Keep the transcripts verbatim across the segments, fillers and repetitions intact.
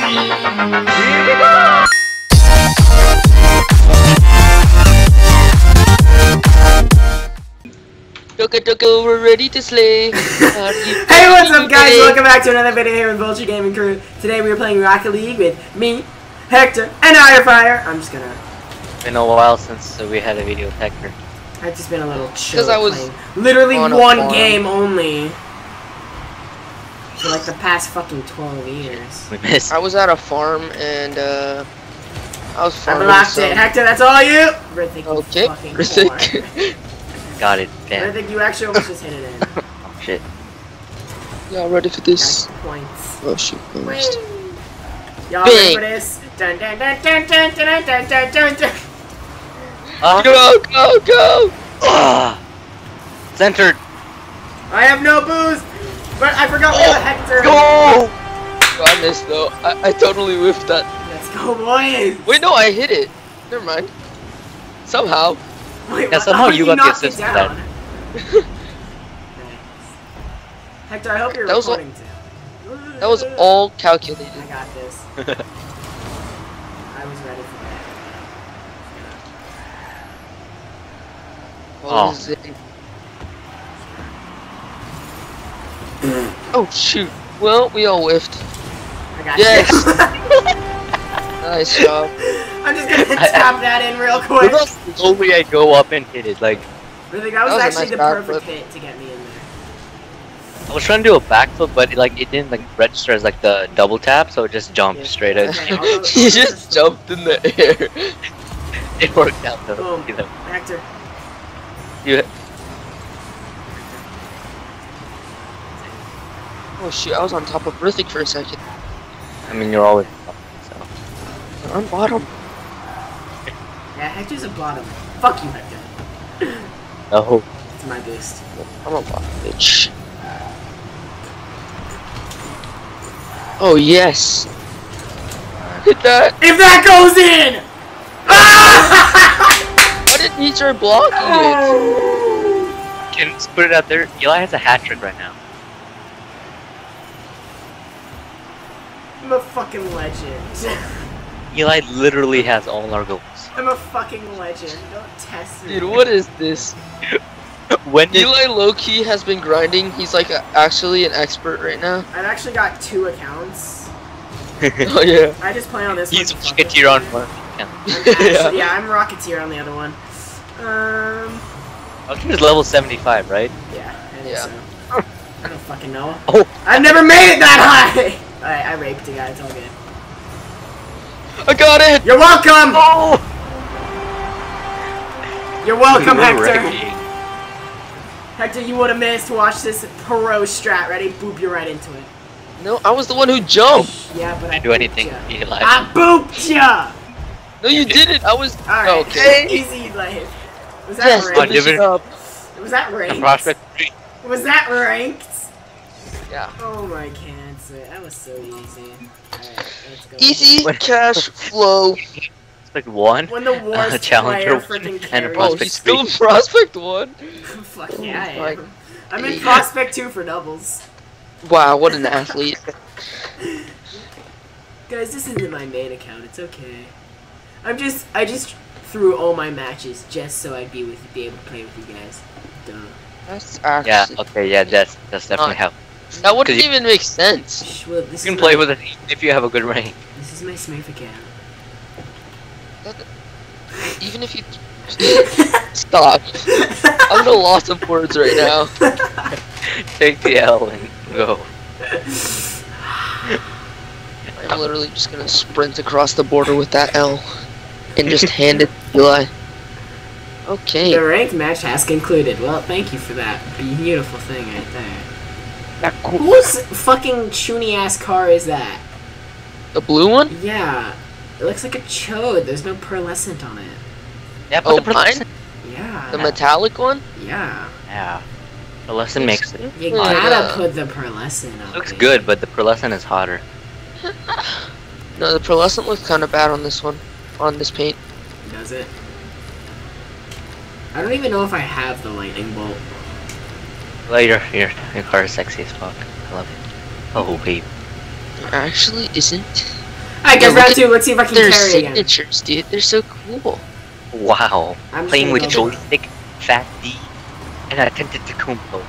Here we go! Toka Toka, we're ready to slay. Uh, Hey, what's up, guys? Welcome back to another video here with Vulture Gaming Crew. Today we are playing Rocket League with me, Hector, and Irefire. I'm just gonna. It's been a while since uh, we had a video with Hector. I've just been a little chill. Because I was playing. Literally on a one farm. game only. For like the past fucking twelve years. We missed. I was at a farm and uh, I was I farming. blocked some- it. Hector, that's all you. Rithik, you Okay, fucking Rithik. whore. Got it. Damn. Rithik, you actually almost just hit it in. Oh shit. Y'all ready for this? Got points. Oh shoot! Whee! First. Y'all ready Bing. for this? Dun dun dun dun dun dun dun dun dun dun. Uh, Go go go! ah, centered. I have no boost, but I forgot we have a Hector. Go! Oh, I missed though. I, I totally whiffed that. Let's go, boys. Wait, no, I hit it. Never mind. Somehow. Wait, Yeah, what? somehow How you did got the knock me assist for down? that. Hector, I hope you're That was all- recording too. That was all calculated. I got this. I was ready for that. What Oh. is it? Oh shoot! Well, we all whiffed. I got Yes. you. Nice job. I'm just gonna I- tap that in real quick. Look how slowly I go up and hit it. Like Really, that was, That was a actually nice the back perfect flip. hit to get me in there. I was trying to do a backflip, but like it didn't like register as like the double tap, so it just jumped Yeah. straight out. Okay, I'll go- He I'll just go- jumped in the air. It worked out though. Boom. You know. Hector. You, Oh shoot! I was on top of Rithik for a second. I mean, you're always up, so. On bottom. Yeah, Hector's a bottom. Fuck you, Hector. Oh, It's my boost. I'm a bottom bitch. Oh yes. Hit that. If that goes in! Why didn't he try blocking it? can just put it out there. Eli has a hat trick right now. I'm a fucking legend. Eli literally has all our goals. I'm a fucking legend. Don't test me. Dude, what is this? When did Eli low-key has been grinding. He's like a, actually an expert right now. I've actually got two accounts. Oh yeah. I just play on this he's one. a fuck it. Rocketeer on one? I'm actually, yeah, I'm Rocketeer on the other one. Um, Rocketeer is level seventy-five, right? yeah, I think Yeah. so. I don't fucking know. Oh, I've never made it that high! Alright, I raped a guy, it's all good. I got it. You're welcome! oh! You're welcome, We were Hector! wrecking. Hector, you would have missed. Watch this pro strat. Ready? Boop you right into it. No, I was the one who jumped. Yeah, but I Didn't do anything, booped ya. Eli. I booped ya! No, you didn't. I was. Alright, Okay. easy life. Was that Yes, on, ranked? finish it different- up. Was that And ranked? Prospect three. Was that ranked? Yeah. Oh my cancer. That was so easy. Alright, let's go. Easy What? cash flow. Prospect one. When the worst Uh, challenger player freaking and a carries. Oh, prospect he's still in three. prospect one. Fuck yeah, I Like- am. I'm in prospect two for doubles. Wow, what an athlete. Guys, this isn't my main account. It's okay. I'm just, I just threw all my matches just so I'd be with, be able to play with you guys. Duh. That's actually. Yeah. Okay. Yeah. That's that's definitely how. That wouldn't 'Cause you- even make sense. Shh, well, this You can is play my, with it even if you have a good rank. This is my Smurf account. Even if you. Stop. I'm at a loss of words right now. Take the L and go. I'm literally just gonna sprint across the border with that L and just hand it to Eli. Okay. The ranked match has concluded. Well, thank you for that beautiful thing right there. Whose fucking choony ass car is that? The blue one? Yeah, it looks like a chode. There's no pearlescent on it. Yeah. Oh, But the mine? Yeah. The metallic one? Yeah. Yeah. Pearlescent makes it. You Like, gotta uh, put the pearlescent on. Looks it. good, but the pearlescent is hotter. No, the pearlescent looks kind of bad on this one. On this paint. Does it? I don't even know if I have the lightning bolt. Well, your your your car is sexy as fuck. I love it. Oh, babe. There actually isn't. Alright, guys, Yeah, round look two. Let's see if I can Their carry again. signatures, dude. They're so cool. Wow. I'm just Playing gonna with go- joystick, fat D, and I attempted to kumpo.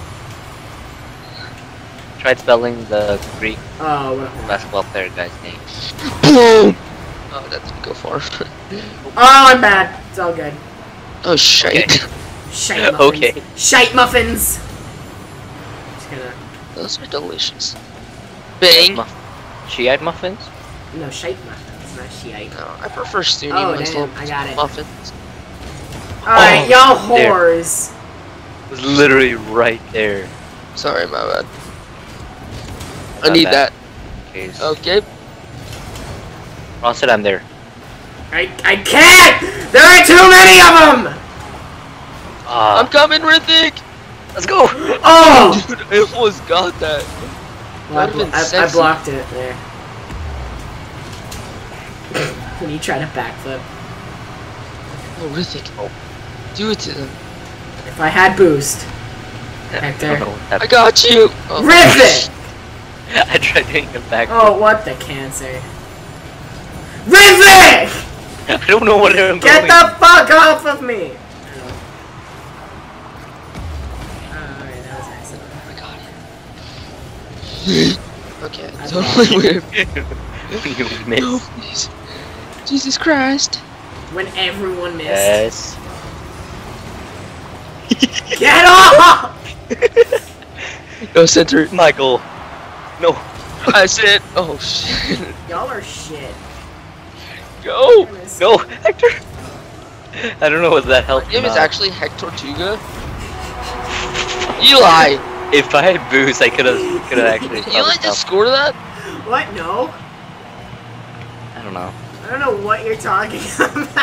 Tried spelling the Greek Oh, what a horror. basketball player guy's name. Boom! Oh, that didn't go far. Oh, I'm bad. It's all good. Oh, shite. Okay. Shite muffins. Okay. Shite muffins. Just gonna. Those are delicious. Bang! Muff- Shiite muffins? No, shite muffins, not shite. No, I prefer Stoonie Oh, nice damn, little I got it. muffins. Alright, Oh, y'all there. whores. It was literally right there. Sorry, my bad. I Not need bad. that. Case. Okay. Ross said I'm there. I, I can't! There are too many of them! Ah, I'm coming, Rithik! let's go! Oh! Dude, I almost got that. Well, I, That'd blo been I, I sexy. blocked it there. When you try to backflip. Oh, Rithik. Oh. Do it to them. If I had boost. I Hector. don't know what I happened. got you! Oh. Rivet! I tried doing a back. Oh, what the cancer. Rivet! I don't know what I'm Get going. the fuck off of me! Alright, that was nice of him. I got it. Okay, I totally weird. You missed. No, please. Jesus Christ. When everyone missed. Yes. Get off! No, center. Michael. No. I said, oh shit. Y'all are shit. Go! No, Hector. I don't know what that helped. My name or is not. actually Hector Tuga. Eli! If I had boost, I could have could have actually. Did Eli just score that? What? No? I don't know. I don't know what you're talking about.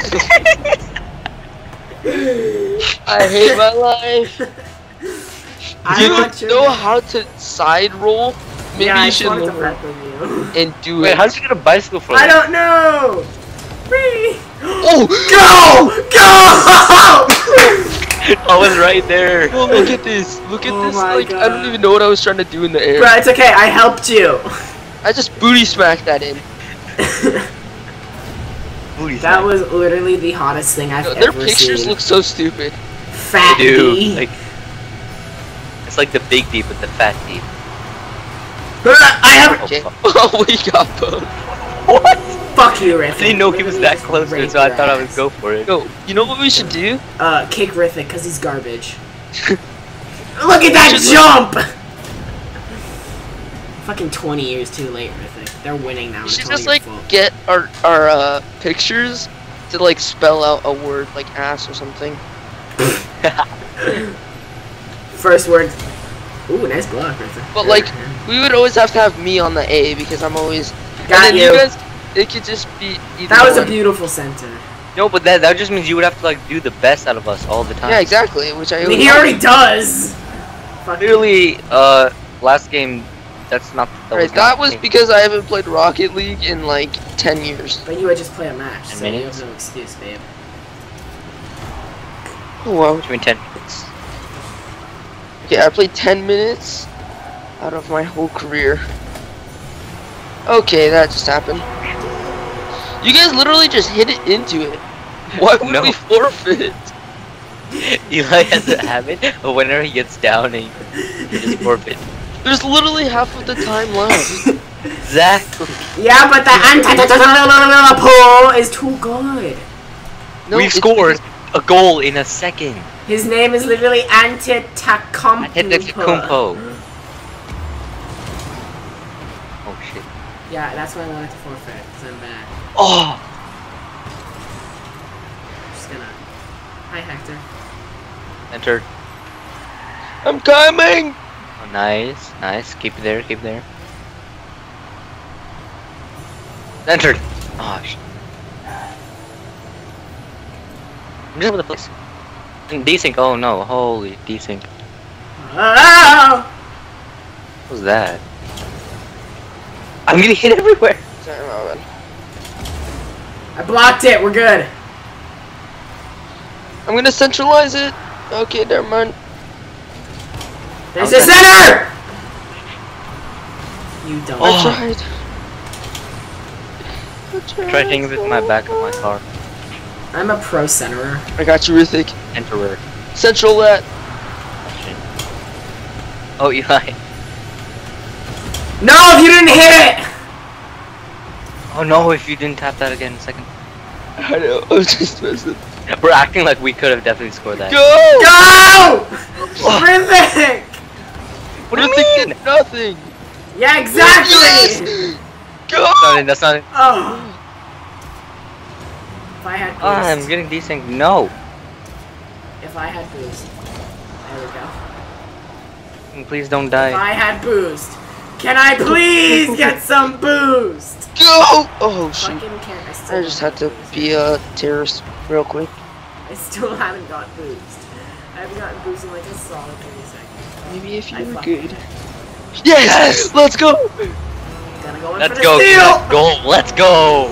I hate my life. I You want your know how to side roll? Maybe yeah, I you just should wanted to learn fuck with you. and do Wait, it. how did you get a bicycle from? I don't know! Whee! Oh! Go! Go! I was right there. Oh, look at this! Look at Oh this! my Like I don't God. even know what I was trying to do in the air. Bro, it's okay, I helped you. I just booty smacked that in. Booty That smack. was literally the hottest thing I've No, their ever pictures seen. look so stupid. Fat They do. D. Like, it's like the big D, but the fat D. I have. Oh, Okay. fuck. Oh, we got both. What? Fuck you, Rithik. I didn't know he was that close to it, so I thought I would go for it. Yo, you know what we should do? Uh, kick Rithik because he's garbage. Look at that should- jump! Fucking twenty years too late, Rithik. They're winning now. We It's should only just your like fault. get our our uh, pictures to like spell out a word like ass or something. First word. Ooh, nice block, Rithik. But like we would always have to have me on the A because I'm always. Got and then you. you guys, it could just be either That was a one. beautiful center. No, but that that just means you would have to like do the best out of us all the time. Yeah, exactly. Which I. I mean, always he already does. Fuck you. Clearly, uh, last game, that's not. That Right, was, that not was the thing. because I haven't played Rocket League in like ten years. But you would just play a match, Ten so you minutes? have no excuse, babe. Oh wow. Between ten minutes. Okay, I played ten minutes out of my whole career. Okay, that just happened. You guys literally just hit it into it. Why would No. we forfeit? Eli has a habit, but whenever he gets down, he, he just forfeit. There's literally half of the time left. Exactly. Yeah, but the anti-pull is too good. No, We've it's scored a goal in a second. His name is literally Antetokounmpo. Antetokounmpo. Oh shit. Yeah, that's why I wanted to forfeit, because I'm bad. Oh. Just gonna... Hi, Hector. Entered. I'm coming! Oh, nice, nice. Keep it there, keep it there. Entered. Oh shit. I'm just with the place. Desync. Oh no. Holy desync. Oh! What was that? I'm getting hit everywhere. Sorry, my bad. I blocked it, we're good. I'm gonna centralize it. Okay, never mind. There's the Okay. center! You don't. I Oh. tried. Try taking with my back of my car. I'm a pro centerer. I got you, Rithik. Enterer. Central let. Oh, Eli. No, if you didn't hit it! Oh no, if you didn't tap that again, second. I know, I was just messing. We're acting like we could have definitely scored that. Go! Go! Rithik! What do you Rithik mean? did nothing! Yeah, exactly! Yes! Go! That's not it, that's not it. Oh. If I had boost. Oh, I'm getting desync. No. If I had boost. There we go. Please don't If die. I had boost. Can I please get some boost? Go! Oh shoot. Fucking can't. I still I just don't had to have boost. be a terrorist real quick. I still haven't got boost. I haven't gotten boost in like a solid thirty seconds. Maybe if I you were fucked good. it. Yes! Yes! Let's go! Gotta go in Let's for the go. steal! Let's go. Let's go.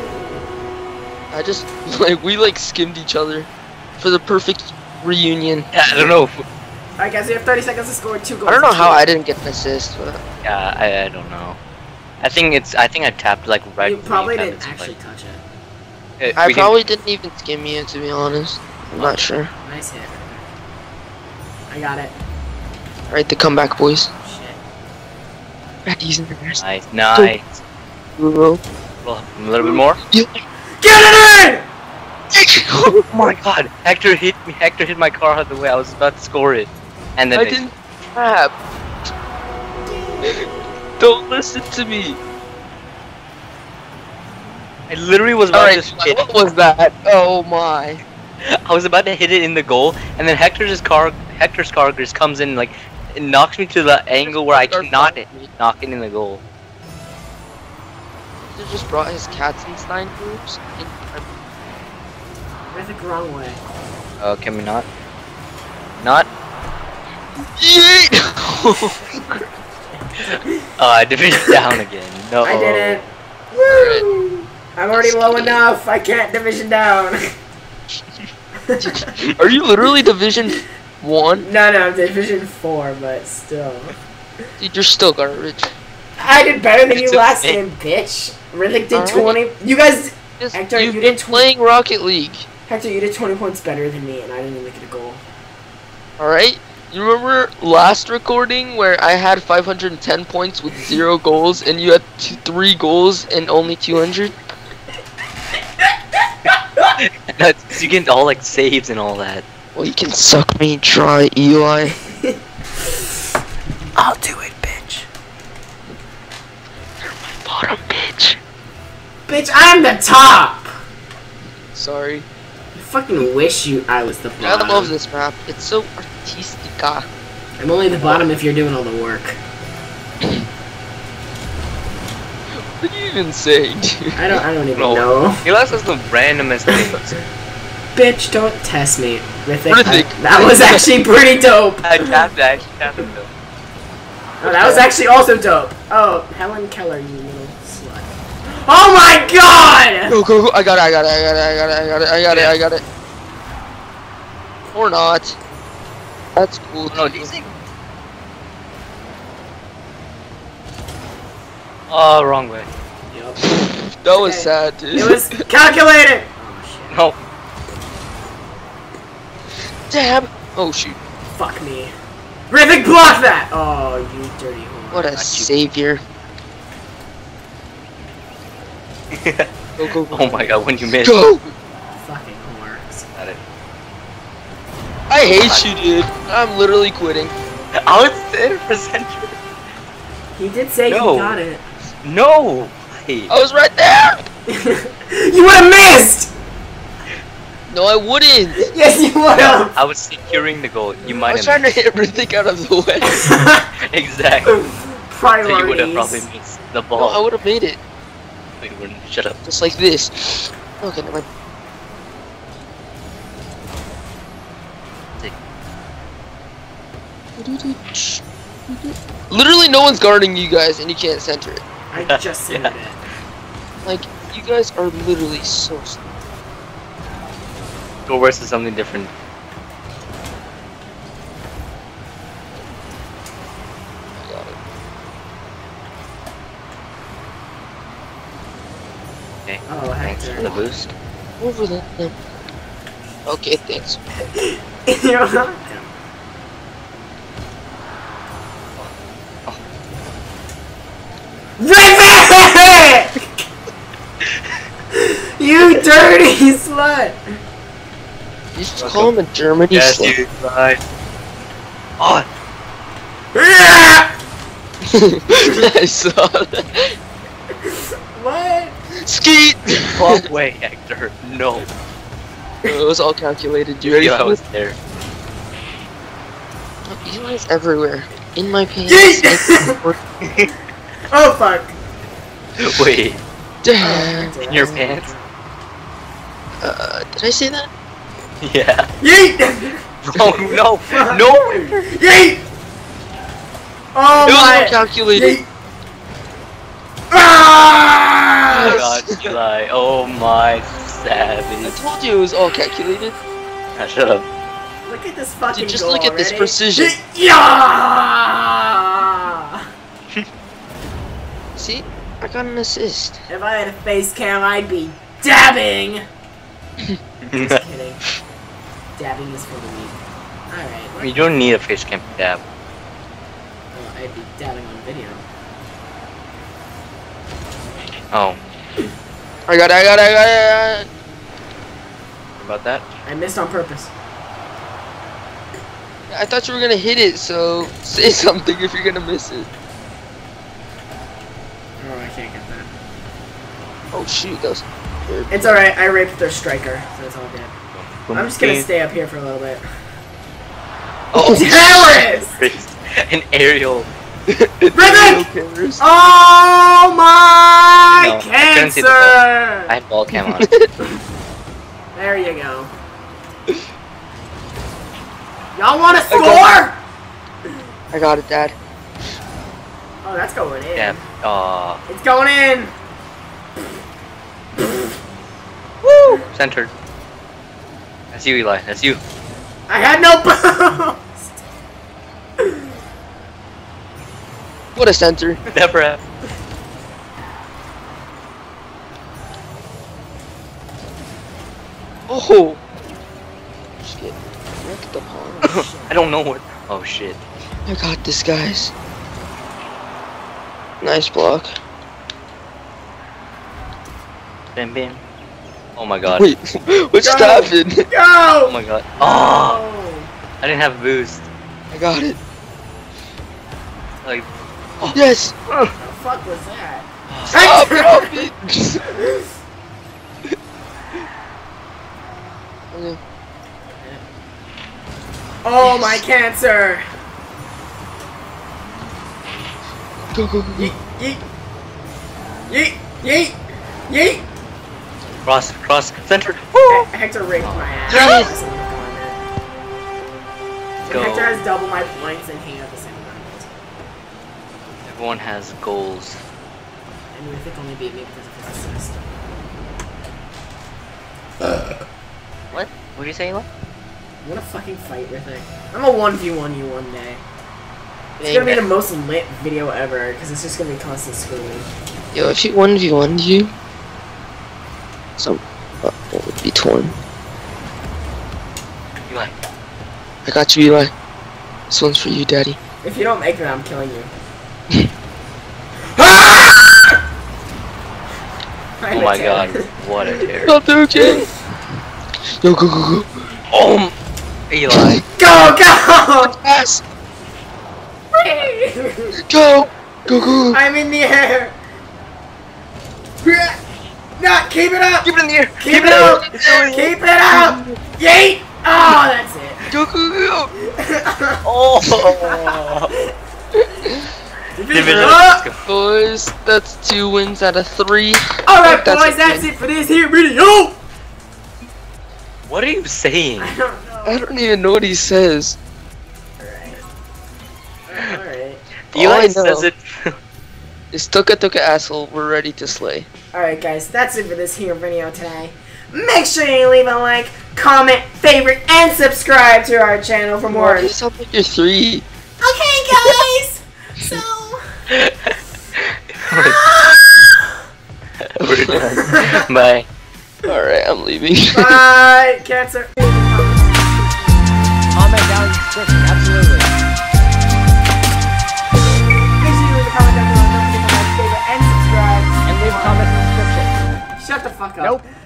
I just, like, we like skimmed each other for the perfect reunion. Yeah, I don't know. Alright guys, we have thirty seconds to score two goals. I don't know how I didn't get an assist, but... Yeah, I, I don't know. I think it's. I think I tapped like right. You when probably tapped didn't it, actually like- touch it. Uh, I we probably didn't even skim you, to be honest. I'm not sure. Nice hit. I got it. Alright, the comeback, boys. Shit. Back using the rest. Nice, nice. Well, Well, a little bit more. yeah. Get it in! Oh my God! Hector hit me. Hector hit my car out of the way. I was about to score it, and then I it- didn't tap. Don't listen to me. I literally was about Alright, to hit. what was that? Oh my. I was about to hit it in the goal, and then Hector's car, Hector's car just comes in like, it knocks me to the angle where I cannot knock it in the goal. He just brought his Katzenstein groups. Where's the wrong way? Oh, can we not? Not? Yeet! Uh, division down again. No. I did it. Woo! I'm already low enough. I can't division down. Are you literally Division one? No, no, I'm division four, but still. Dude, you're still garbage. I did better than It's you last okay. game, bitch. Riddick did Alright. twenty. You guys, Just- Hector, you've you been did tw- playing Rocket League. Hector, you did twenty points better than me, and I didn't even make it a goal. Alright? You remember last recording where I had five hundred ten points with zero goals and you had two, three goals and only two hundred? That's, you get all like saves and all that. Well, you can suck me dry, Eli. I'll do it, bitch. Bottom bitch. Bitch, I'm the top. Sorry. I fucking wish you I was the I bottom. love this map. It's so artistica. I'm only the bottom if you're doing all the work. What are you even saying, dude? I don't. I don't even No. know. He likes us the randomest things. Bitch, don't test me. Rithik, Rithik. I- that was actually pretty dope. I tapped that. I tapped it though. Oh, that was actually also dope. Oh, Helen Keller, you little slut. Oh my god! Go, go, go. I got it, I got it, I got it, I got it, I got it, I got it, I got it. Or not. That's cool. No, these things. Oh, wrong way. Yup. That was Okay. sad, dude. It was calculated! Oh shit. No. Dab. Oh shoot. Fuck me. Rithik, block that! Oh, you dirty whore. What a Got you. savior. Go, go, go. Oh my God! When you missed. Go! Fucking whore. Got it. I hate you, dude. I'm literally quitting. I was ten percent sure. He did say No. he got it. No. Wait. I was right there! You would've missed! No, I wouldn't. Yes, you No, would've! I was securing the goal. You I might was have. trying to hit everything out of the way. Exactly. So Priorities. you would have probably missed the No, ball. I would have made it. No, you wouldn't. Shut up. Just like this. Okay, never mind. Literally no one's guarding you guys and you can't center it. I just Yeah. centered it. Like, you guys are literally so slow. Go versus something different. I got it. Okay. Oh, Thanks Hector. for the boost. Over them. Okay, thanks. You're welcome. Rivet! You dirty slut! You should call him a Germany Yes, slut. you lied. Oh! I saw that. What? Skeet! Fuck way, Hector. No. It was all calculated. You ready Eli for was it? there. Oh, Eli's everywhere. In my pants. Yeet! Oh fuck. Wait. Damn. In your pants? Uh, did I say that? Yeah. Yeet! Oh no! No! Yeet! Oh It was all my! calculated. Yeet! Oh Ah! my god, Eli. Oh my I savage. told you it was all calculated. Ah, shut up. Look at this fucking Dude, just goal look at this already. precision. Yeah! See? I got an assist. If I had a face cam, I'd be dabbing! Just kidding. Dabbing is for the weak. Alright. You don't need a fish cam dab. Well, I'd be dabbing on video. Oh. I got it, I got it, I got it, I got it. What about that? I missed on purpose. I thought you were gonna hit it, so say something if you're gonna miss it. Oh, I can't get that. Oh shoot, that was weird. It's alright, I raped their striker, so it's all good. I'm just gonna stay up here for a little bit. Oh, Terrorist! An aerial. Rivet! Oh my No, I couldn't see the ball. cancer! I had ball cam on. There you go. Y'all wanna I score? I got it, Dad. Oh, that's going in. Yeah. Aw. It's going in! Woo! Centered. That's you, Eli. That's you. I had no boost! What a center. Never have. Oh! Just get wrecked upon. I don't know what. Oh shit. I got this, guys. Nice block. Bam bam. Oh my god. Wait, what just Go! happened? Go! Oh my god. Oh! Oh! I didn't have a boost. I got it. Like. Yes! What the fuck was that? Stop, drop it! Okay. Oh my cancer! Go, go, go, go. Yeet, yeet, yeet, yeet, yeet! Cross, cross, center. He- Hector raped my ass. Yes! That's what I'm calling it. Go. Hector has double my points and he has the same amount. Everyone has goals. And you think only beat me because of his assist. What? What did you say, Eli? You wanna fucking fight with it? I'm a one v one you one day. It's gonna be the most lit video ever, because it's just gonna be constant screaming. Yo, if you one v one you, some uh, it would be torn. Eli. I got you, Eli. This one's for you, Daddy. If you don't make it, I'm killing you. Oh my god. What a terror. Not okay. Yo, go, go, go. Oh! Eli. Go, go! Pass. Go, go, go. I'm in the air. No, keep it up. Keep it in the air. Keep it up. Keep it up. Yeet. Oh, that's it. Go, go, go. Oh! Division Division. up. Boys, that's two wins out of three. Alright, That's boys, a that's win. it for this here video. What are you saying? I don't know. I don't even know what he says. Alright. Alright. All I Eli know says it. is Tuka Tuka asshole, we're ready to slay. Alright, guys, that's it for this here video today. Make sure you leave a like, comment, favorite, and subscribe to our channel for more. Why do you sound like you're three? Okay, guys. So. We're done. Bye. Alright, I'm leaving. Bye, cancer. Comment down in the description, absolutely. Make sure you leave a comment down below. Don't forget to like, favorite, and subscribe. And leave a comment in the description. Shut the fuck up. Nope.